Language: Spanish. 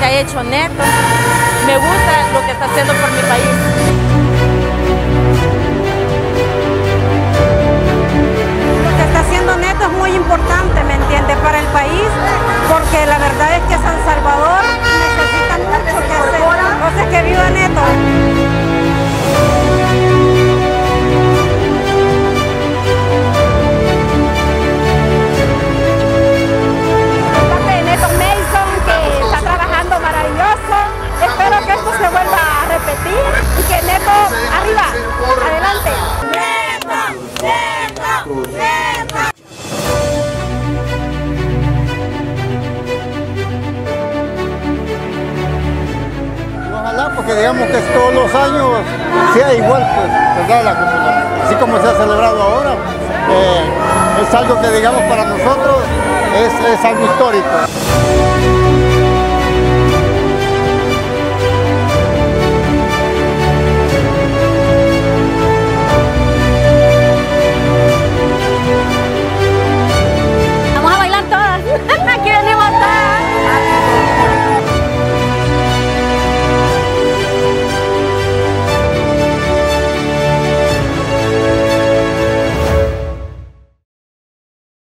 ha hecho Neto. Me gusta lo que está haciendo por mi país. Lo que está haciendo Neto es muy importante, ¿me entiende?, para el país, porque la verdad es que San Salvador necesita mucho que hacer. Entonces, que viva Neto. Espero que esto se vuelva a repetir y que Neto arriba, adelante. ¡Neto! ¡Neto! ¡Neto! Ojalá, porque digamos que todos los años sea igual, pues, ¿verdad? Así como se ha celebrado ahora, es algo que digamos para nosotros es algo histórico.